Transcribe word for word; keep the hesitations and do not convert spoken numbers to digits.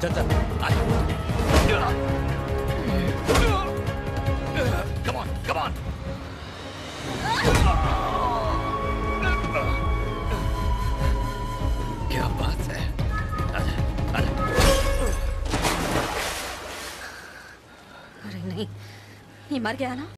चल चल come on come on. क्या बात है, आजा आजा। अरे नहीं, ये मर गया ना।